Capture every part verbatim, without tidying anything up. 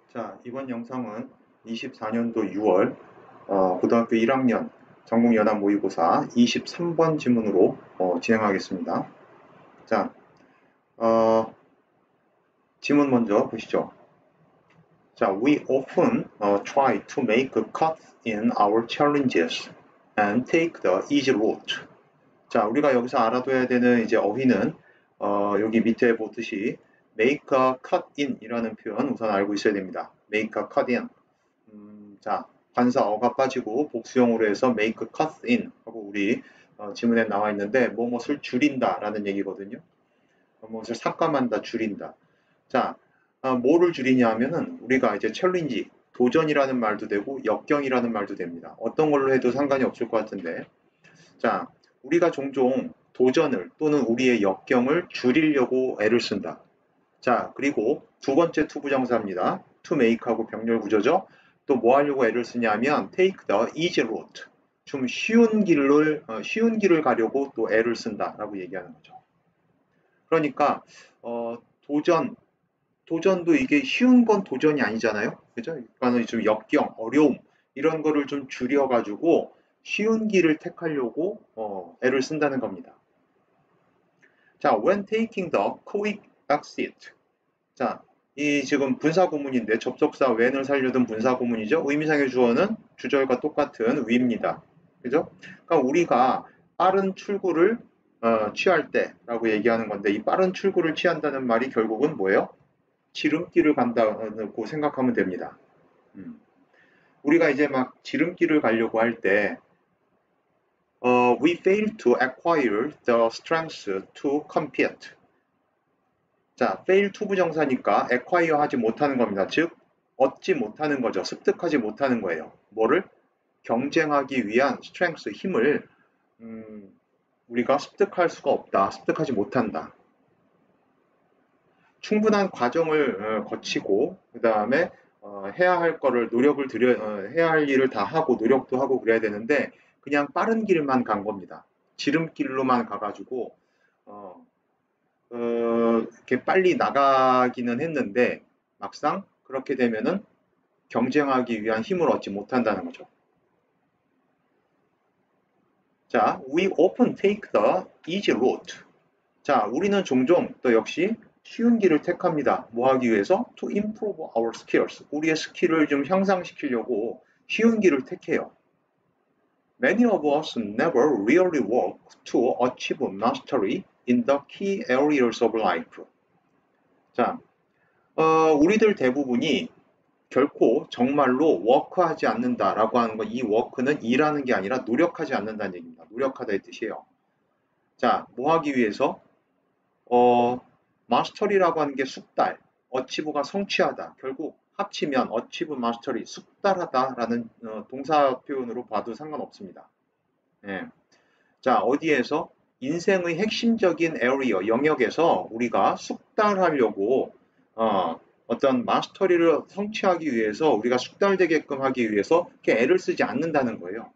자, 이번 영상은 이십사 년도 유월 어, 고등학교 일 학년 전국연합 모의고사 이십삼 번 지문으로 어, 진행하겠습니다. 자, 어, 지문 먼저 보시죠. 자, we often uh, try to make cuts in our challenges and take the easy route. 자, 우리가 여기서 알아둬야 되는 이제 어휘는 어, 여기 밑에 보듯이 make a cut in 이라는 표현 우선 알고 있어야 됩니다. make a cut in. 음, 자, 관사 어가 빠지고 복수형으로 해서 make a cut in 하고 우리 어, 지문에 나와 있는데 무엇을 줄인다 라는 얘기거든요. 무엇을 삭감한다, 줄인다. 자, 어, 뭐를 줄이냐 하면은 우리가 이제 챌린지, 도전이라는 말도 되고 역경이라는 말도 됩니다. 어떤 걸로 해도 상관이 없을 것 같은데 자, 우리가 종종 도전을 또는 우리의 역경을 줄이려고 애를 쓴다. 자, 그리고 두 번째 투부정사입니다. to make하고 병렬 구조죠. 또 뭐 하려고 애를 쓰냐면 take the easy route. 좀 쉬운 길을 어, 쉬운 길을 가려고 또 애를 쓴다라고 얘기하는 거죠. 그러니까 어, 도전 도전도 이게 쉬운 건 도전이 아니잖아요. 그죠? 그러니까 좀 역경, 어려움 이런 거를 좀 줄여가지고 쉬운 길을 택하려고 어, 애를 쓴다는 겁니다. 자, when taking the quick exit. 자, 이 지금 분사구문인데 접속사 when을 살려둔 분사구문이죠. 의미상의 주어는 주절과 똑같은 we입니다. 그죠? 그러니까 우리가 빠른 출구를 어, 취할 때라고 얘기하는 건데 이 빠른 출구를 취한다는 말이 결국은 뭐예요? 지름길을 간다고 생각하면 됩니다. 음. 우리가 이제 막 지름길을 가려고 할 때, 어, we fail to acquire the strength to compete. 자, fail to 부정사니까 acquire 하지 못하는 겁니다. 즉, 얻지 못하는 거죠. 습득하지 못하는 거예요. 뭐를? 경쟁하기 위한 strength, 힘을 음, 우리가 습득할 수가 없다. 습득하지 못한다. 충분한 과정을 어, 거치고 그 다음에 어, 해야 할 거를 노력을 들여 어, 해야 할 일을 다 하고 노력도 하고 그래야 되는데 그냥 빠른 길만 간 겁니다. 지름길로만 가가지고 어, 어, 이렇게 빨리 나가기는 했는데 막상 그렇게 되면은 경쟁하기 위한 힘을 얻지 못한다는 거죠. 자, we often take the easy route. 자, 우리는 종종 또 역시 쉬운 길을 택합니다. 뭐 하기 위해서? To improve our skills. 우리의 스킬을 좀 향상시키려고 쉬운 길을 택해요. Many of us never really work to achieve mastery in the key areas of life. 자, 어, 우리들 대부분이 결코 정말로 워크하지 않는다라고 하는 건 이 워크는 일하는 게 아니라 노력하지 않는다는 얘기입니다. 노력하다의 뜻이에요. 자, 뭐 하기 위해서? 어, 마스터리라고 하는 게 숙달, 어치브가 성취하다. 결국 합치면 어치브 마스터리, 숙달하다라는 어, 동사 표현으로 봐도 상관없습니다. 예. 자, 어디에서? 인생의 핵심적인 에어리어, 영역에서 우리가 숙달하려고 어, 어떤 마스터리를 성취하기 위해서 우리가 숙달되게끔 하기 위해서 이렇게 애를 쓰지 않는다는 거예요.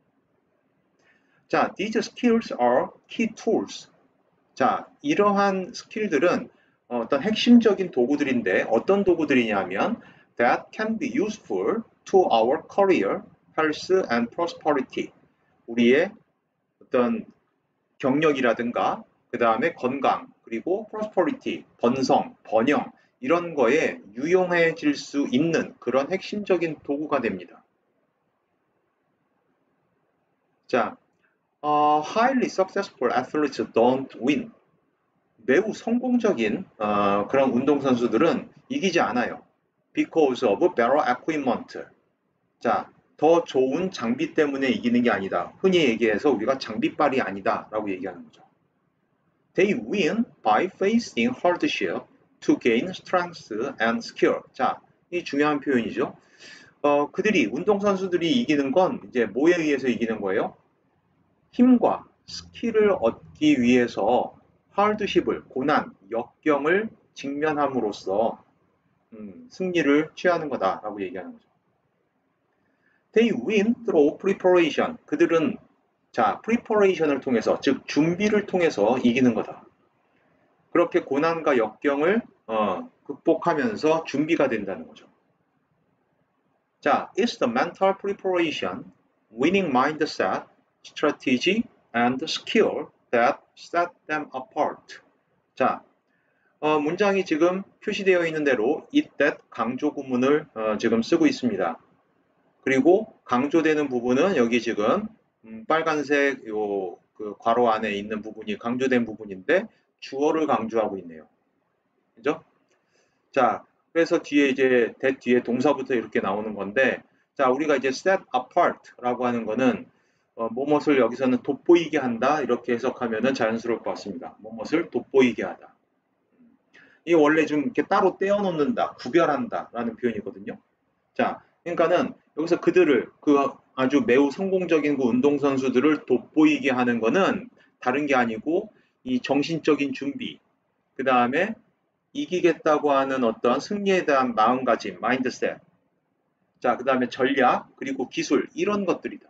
자, these skills are key tools. 자, 이러한 스킬들은 어떤 핵심적인 도구들인데 어떤 도구들이냐면 that can be useful to our career, health and prosperity. 우리의 어떤 경력이라든가 그 다음에 건강 그리고 prosperity, 번성, 번영 이런 거에 유용해질 수 있는 그런 핵심적인 도구가 됩니다. 자, 어, highly successful athletes don't win. 매우 성공적인 어, 그런 운동선수들은 이기지 않아요. Because of better equipment. 자, 더 좋은 장비 때문에 이기는 게 아니다. 흔히 얘기해서 우리가 장비빨이 아니다 라고 얘기하는 거죠. They win by facing hardship to gain strength and skill. 자, 이 중요한 표현이죠. 어, 그들이 운동선수들이 이기는 건 이제 뭐에 의해서 이기는 거예요? 힘과 스킬을 얻기 위해서 하드십을, 고난, 역경을 직면함으로써 음, 승리를 취하는 거다라고 얘기하는 거죠. They win through preparation. 그들은 자, preparation을 통해서, 즉 준비를 통해서 이기는 거다. 그렇게 고난과 역경을 어, 극복하면서 준비가 된다는 거죠. 자, it's the mental preparation, winning mindset, strategy, and skill that set them apart. 자, 어, 문장이 지금 표시되어 있는 대로 it, that 강조 구문을 어, 지금 쓰고 있습니다. 그리고 강조되는 부분은 여기 지금 음, 빨간색 요 그 괄호 안에 있는 부분이 강조된 부분인데 주어를 강조하고 있네요. 그죠? 자, 그래서 뒤에 이제 that 뒤에 동사부터 이렇게 나오는 건데, 자, 우리가 이제 set apart라고 하는 거는 어, 뭐뭇을 여기서는 돋보이게 한다 이렇게 해석하면은 자연스러울 것 같습니다. 뭐뭇을 돋보이게 하다. 이 원래 좀 이렇게 따로 떼어놓는다, 구별한다라는 표현이거든요. 자, 그러니까는 여기서 그들을 그 아주 매우 성공적인 그 운동선수들을 돋보이게 하는 거는 다른 게 아니고 이 정신적인 준비, 그 다음에 이기겠다고 하는 어떤 승리에 대한 마음가짐, 마인드셋, 자, 그 다음에 전략, 그리고 기술, 이런 것들이다.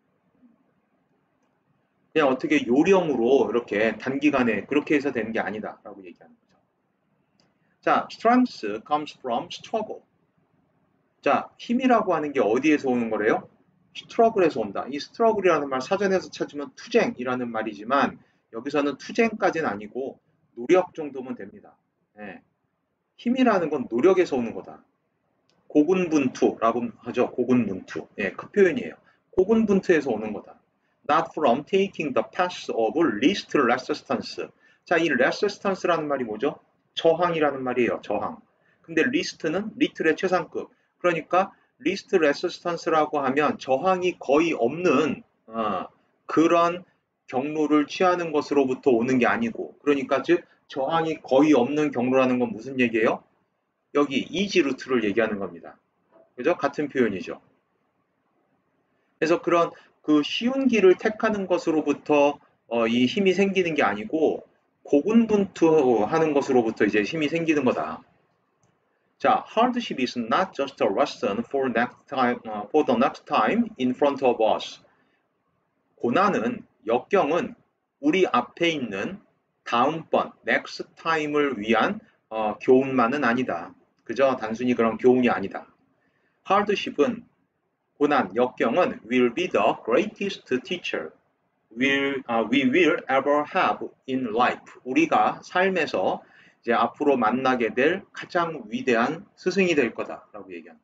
그냥 어떻게 요령으로 이렇게 단기간에 그렇게 해서 되는 게 아니다 라고 얘기하는 거죠. 자, strength comes from struggle. 자, 힘이라고 하는 게 어디에서 오는 거래요? 스트러글에서 온다. 이 스트러글이라는 말 사전에서 찾으면 투쟁이라는 말이지만 여기서는 투쟁까지는 아니고 노력 정도면 됩니다. 네. 힘이라는 건 노력에서 오는 거다. 고군분투라고 하죠. 고군분투. 예, 그 표현이에요. 고군분투에서 오는 거다. Not from taking the path of least resistance. 자, 이 resistance라는 말이 뭐죠? 저항이라는 말이에요. 저항. 근데 least는 little의 최상급. 그러니까 least resistance라고 하면 저항이 거의 없는 어, 그런 경로를 취하는 것으로부터 오는 게 아니고, 그러니까 즉 저항이 거의 없는 경로라는 건 무슨 얘기예요? 여기 easy 루트를 얘기하는 겁니다. 그죠? 같은 표현이죠. 그래서 그런 그 쉬운 길을 택하는 것으로부터 어, 이 힘이 생기는 게 아니고 고군분투하는 것으로부터 이제 힘이 생기는 거다. 자, hardship is not just a lesson for next time, uh, for the next time in front of us. 고난은, 역경은 우리 앞에 있는 다음번, next time을 위한 어, 교훈만은 아니다. 그저 단순히 그런 교훈이 아니다. hardship은, 고난, 역경은 will be the greatest teacher will, uh, we will ever have in life. 우리가 삶에서 이제 앞으로 만나게 될 가장 위대한 스승이 될 거다라고 얘기합니다.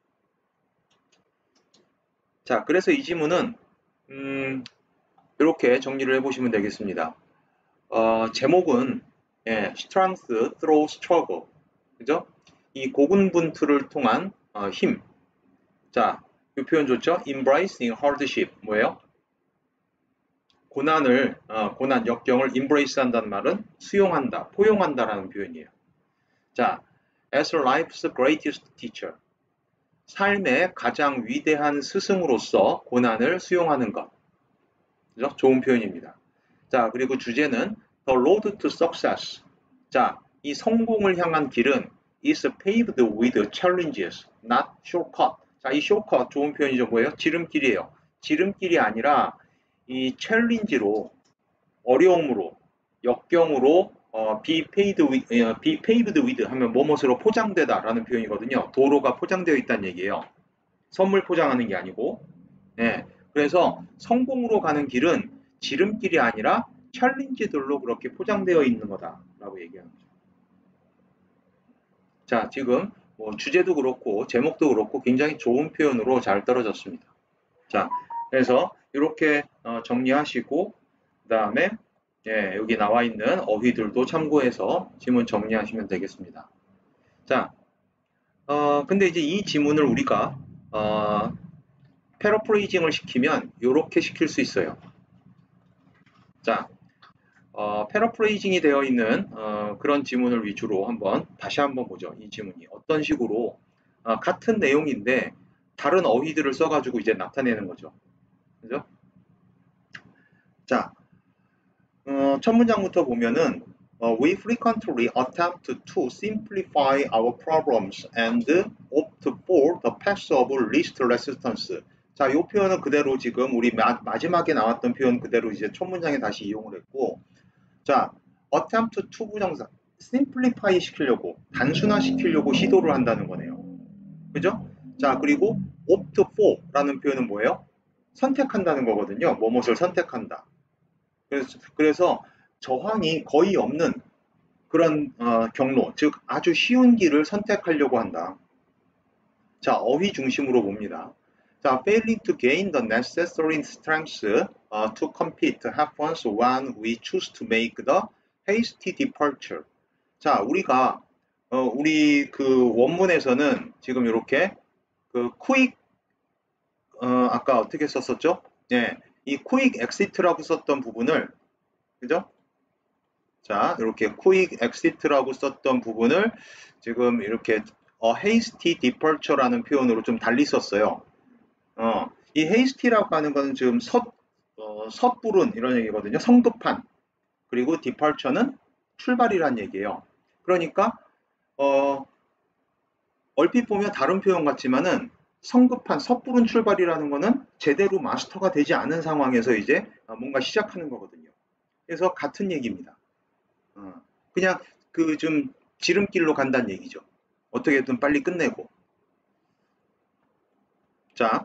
자, 그래서 이 지문은 음, 이렇게 정리를 해보시면 되겠습니다. 어, 제목은 예, Strength through struggle, 그죠? 이 고군분투를 통한 어, 힘. 자, 이 표현 좋죠? Embracing hardship 뭐예요? 고난을, 어, 고난, 역경을 embrace 한다는 말은 수용한다, 포용한다라는 표현이에요. 자, as life's greatest teacher. 삶의 가장 위대한 스승으로서 고난을 수용하는 것. 그죠? 좋은 표현입니다. 자, 그리고 주제는 The road to success. 자, 이 성공을 향한 길은 is paved with challenges, not shortcut. 자, 이 shortcut 좋은 표현이죠. 뭐예요? 지름길이에요. 지름길이 아니라 이 챌린지로, 어려움으로, 역경으로 어, be paved with, be paved with 하면 뭐뭇으로 포장되다라는 표현이거든요. 도로가 포장되어 있다는 얘기예요. 선물 포장하는 게 아니고. 네, 그래서 성공으로 가는 길은 지름길이 아니라 챌린지들로 그렇게 포장되어 있는 거다라고 얘기하는 거죠. 자, 지금 뭐 주제도 그렇고 제목도 그렇고 굉장히 좋은 표현으로 잘 떨어졌습니다. 자, 그래서 이렇게 어, 정리하시고 그 다음에 예, 여기 나와 있는 어휘들도 참고해서 지문 정리하시면 되겠습니다. 자, 어, 근데 이제 이 지문을 우리가 어, 패러프레이징을 시키면 이렇게 시킬 수 있어요. 자, 어, 패러프레이징이 되어 있는 어, 그런 지문을 위주로 한번 다시 한번 보죠. 이 지문이 어떤 식으로 어, 같은 내용인데 다른 어휘들을 써가지고 이제 나타내는 거죠. 그죠? 자, 어, 첫 문장부터 보면은 어, We frequently attempt to simplify our problems and opt for the path of least resistance. 자, 이 표현은 그대로 지금 우리 마, 마지막에 나왔던 표현 그대로 이제 첫 문장에 다시 이용을 했고, 자, attempt to 부정사 simplify 시키려고, 단순화 시키려고 시도를 한다는 거네요. 그죠? 자, 그리고 opt for라는 표현은 뭐예요? 선택한다는 거거든요. 뭐뭇을 선택한다. 그래서, 그래서 저항이 거의 없는 그런 어, 경로, 즉 아주 쉬운 길을 선택하려고 한다. 자, 어휘 중심으로 봅니다. 자, failing to gain the necessary strength uh, to compete happens when we choose to make the hasty departure. 자, 우리가 어, 우리 그 원문에서는 지금 이렇게 그 quick 어, 아까 어떻게 썼었죠? 예, 이 quick exit라고 썼던 부분을 그죠? 자, 이렇게 quick exit라고 썼던 부분을 지금 이렇게 어, hasty departure라는 표현으로 좀 달리 썼어요. 어, 이 hasty라고 하는 거는 지금 섣, 어, 섣부른 이런 얘기거든요. 성급한. 그리고 departure는 출발이란 얘기예요. 그러니까 어, 얼핏 보면 다른 표현 같지만은 성급한 섣부른 출발이라는 거는 제대로 마스터가 되지 않은 상황에서 이제 뭔가 시작하는 거거든요. 그래서 같은 얘기입니다. 어, 그냥 그 좀 지름길로 간다는 얘기죠. 어떻게든 빨리 끝내고. 자,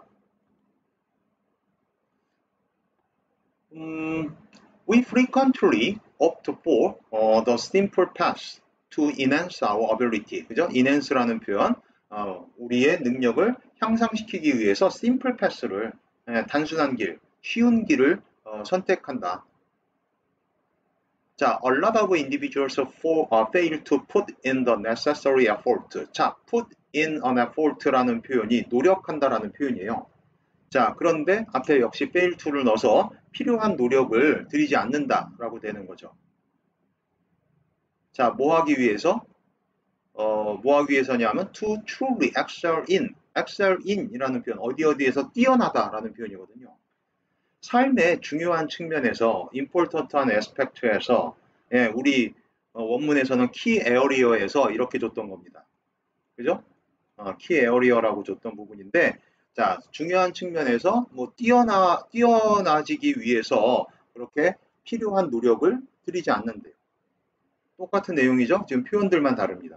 음, we frequently opt for uh, the simple path to enhance our ability. 그죠? enhance라는 표현, 어, 우리의 능력을 향상시키기 위해서 simple path를 예, 단순한 길, 쉬운 길을 어, 선택한다. 자, a lot of individuals for, uh, fail to put in the necessary effort. 자, put in an effort라는 표현이 노력한다라는 표현이에요. 자, 그런데 앞에 역시 fail to를 넣어서 필요한 노력을 들이지 않는다라고 되는 거죠. 자, 뭐 하기 위해서? 어, 뭐 하기 위해서냐면 to truly excel in, excel in이라는 표현, 어디 어디에서 뛰어나다라는 표현이거든요. 삶의 중요한 측면에서 important한 aspect에서 예, 우리 어, 원문에서는 key area에서 이렇게 줬던 겁니다. 그죠? 어, key area라고 줬던 부분인데 자, 중요한 측면에서 뭐 뛰어나 뛰어나지기 위해서 그렇게 필요한 노력을 들이지 않는데요. 똑같은 내용이죠. 지금 표현들만 다릅니다.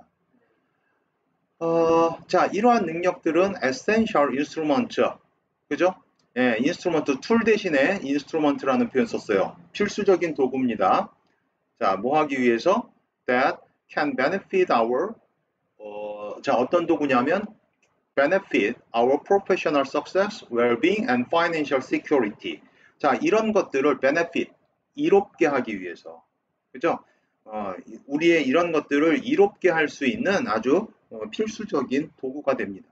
어, 자, 이러한 능력들은 essential instrument, 그죠? 예, instrument, 툴 대신에 instrument라는 표현 썼어요. 필수적인 도구입니다. 자, 뭐 하기 위해서? That can benefit our, 어, 자, 어떤 도구냐면 benefit our professional success, well-being, and financial security. 자, 이런 것들을 benefit, 이롭게 하기 위해서, 그죠? 어, 우리의 이런 것들을 이롭게 할 수 있는 아주 어, 필수적인 도구가 됩니다.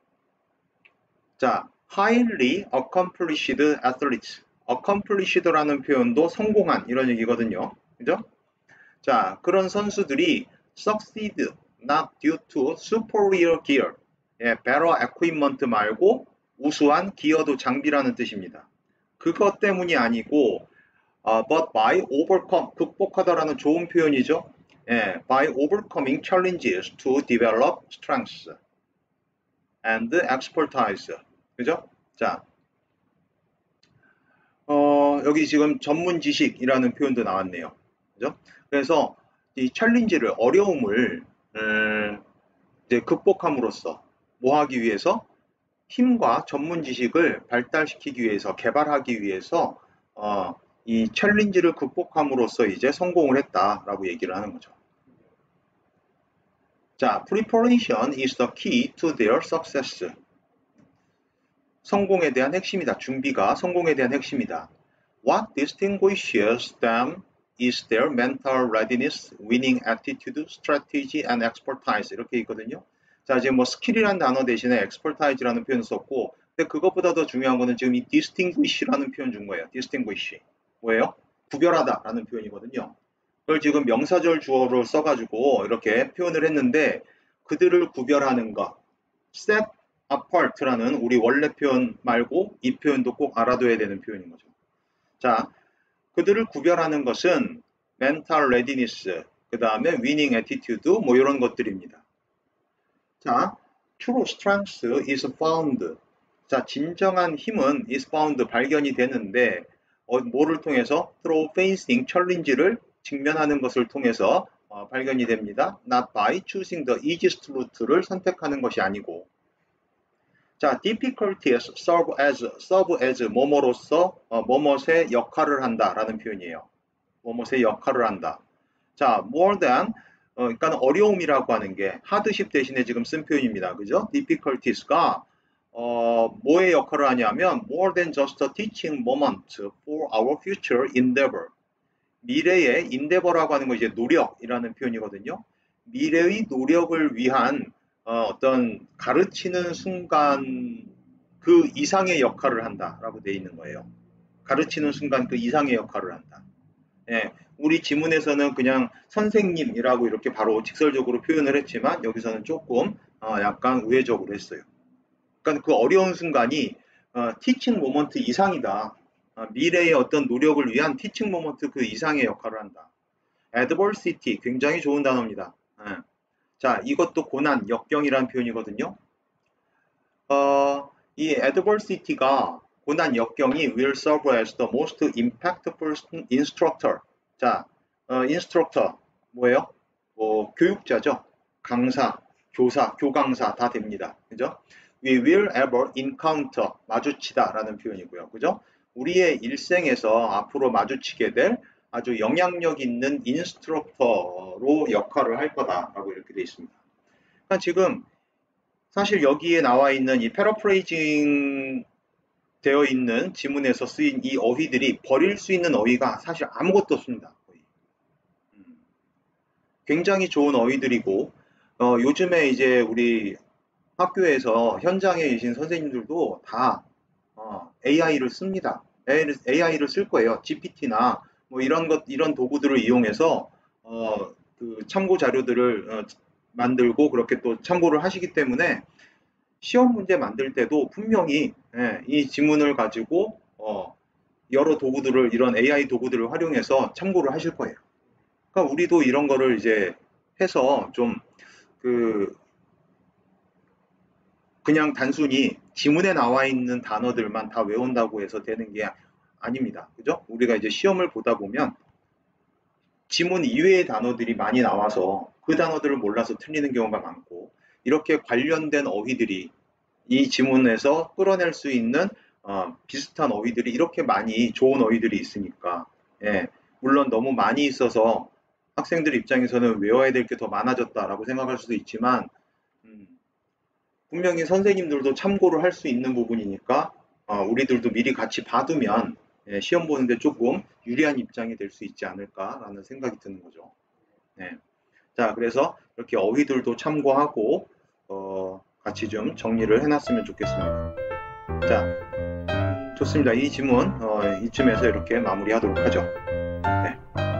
자, highly accomplished athletes. accomplished라는 표현도 성공한 이런 얘기거든요. 그죠? 자, 그런 선수들이 succeed not due to superior gear. 예, better equipment 말고 우수한 기여도 장비라는 뜻입니다. 그것 때문이 아니고 어, but by overcome, 극복하다라는 좋은 표현이죠. 예, by overcoming challenges to develop strengths and expertise. 그죠? 자, 어, 여기 지금 전문 지식이라는 표현도 나왔네요. 그죠? 그래서 이 챌린지를, 어려움을, 음, 이제 극복함으로써 뭐 하기 위해서? 힘과 전문 지식을 발달시키기 위해서, 개발하기 위해서, 어, 이 챌린지를 극복함으로써 이제 성공을 했다라고 얘기를 하는 거죠. 자, preparation is the key to their success. 성공에 대한 핵심이다. 준비가 성공에 대한 핵심이다. What distinguishes them is their mental readiness, winning attitude, strategy, and expertise. 이렇게 있거든요. 자, 지금 뭐 스킬이라는 단어 대신에 expertise라는 표현 썼고, 근데 그것보다 더 중요한 거는 지금 이 distinguish라는 표현 준 거예요. distinguish. 뭐예요? 구별하다라는 표현이거든요. 그걸 지금 명사절 주어로 써가지고 이렇게 표현을 했는데, 그들을 구별하는 것, set apart라는 우리 원래 표현 말고 이 표현도 꼭 알아둬야 되는 표현인 거죠. 자, 그들을 구별하는 것은 mental readiness, 그 다음에 winning attitude, 뭐 이런 것들입니다. 자, true strength is found. 자, 진정한 힘은 is found, 발견이 되는데, 어, 뭐를 통해서? through facing challenge를 직면하는 것을 통해서 어, 발견이 됩니다. not by choosing the easiest route를 선택하는 것이 아니고. 자, difficulties serve as, serve as 뭐뭐로서 어, 뭐뭇의 역할을 한다 라는 표현이에요. 뭐뭇의 역할을 한다. 자, more than 어, 그러니까 어려움이라고 하는 게 hardship 대신에 지금 쓴 표현입니다. 그죠? difficulties가 어, 뭐의 역할을 하냐면 more than just a teaching moment for our future endeavor. 미래의 endeavor라고 하는 거 이제 노력이라는 표현이거든요. 미래의 노력을 위한 어, 어떤 가르치는 순간 그 이상의 역할을 한다라고 되어 있는 거예요. 가르치는 순간 그 이상의 역할을 한다. 예, 우리 지문에서는 그냥 선생님이라고 이렇게 바로 직설적으로 표현을 했지만 여기서는 조금 어, 약간 우회적으로 했어요. 그러니까 그 어려운 순간이 어, 티칭 모먼트 이상이다. 어, 미래의 어떤 노력을 위한 티칭 모먼트 그 이상의 역할을 한다. adversity 굉장히 좋은 단어입니다. 예. 자, 이것도 고난, 역경이라는 표현이거든요. 어, 이 adversity가 고난, 역경이 will serve as the most impactful instructor. 자, 어, instructor 뭐예요? 뭐 교육자죠. 강사, 교사, 교강사 다 됩니다. 그죠? We will ever encounter 마주치다라는 표현이고요. 그죠? 우리의 일생에서 앞으로 마주치게 될 아주 영향력 있는 인스트럭터로 역할을 할 거다라고 이렇게 되어 있습니다. 그러니까 지금 사실 여기에 나와 있는 이 패러프레이징 되어 있는 지문에서 쓰인 이 어휘들이 버릴 수 있는 어휘가 사실 아무것도 없습니다. 거의. 음. 굉장히 좋은 어휘들이고 어, 요즘에 이제 우리 학교에서 현장에 계신 선생님들도 다 어, 에이아이를 씁니다. 에이아이를, 에이아이를 쓸 거예요. 지피티나 뭐 이런 것 이런 도구들을 이용해서 어, 그 참고 자료들을 어, 만들고 그렇게 또 참고를 하시기 때문에 시험 문제 만들 때도 분명히 예, 이 지문을 가지고 어, 여러 도구들을 이런 에이아이 도구들을 활용해서 참고를 하실 거예요. 그러니까 우리도 이런 거를 이제 해서 좀 그 그냥 단순히 지문에 나와 있는 단어들만 다 외운다고 해서 되는 게 아닙니다. 그죠? 우리가 이제 시험을 보다 보면 지문 이외의 단어들이 많이 나와서 그 단어들을 몰라서 틀리는 경우가 많고 이렇게 관련된 어휘들이 이 지문에서 끌어낼 수 있는 어, 비슷한 어휘들이 이렇게 많이 좋은 어휘들이 있으니까 예, 물론 너무 많이 있어서 학생들 입장에서는 외워야 될 게 더 많아졌다라고 생각할 수도 있지만 음, 분명히 선생님들도 참고를 할 수 있는 부분이니까 어, 우리들도 미리 같이 봐두면 예, 시험 보는데 조금 유리한 입장이 될 수 있지 않을까라는 생각이 드는 거죠. 네. 자, 그래서 이렇게 어휘들도 참고하고 어, 같이 좀 정리를 해놨으면 좋겠습니다. 자, 좋습니다. 이 지문 어, 이쯤에서 이렇게 마무리하도록 하죠. 네.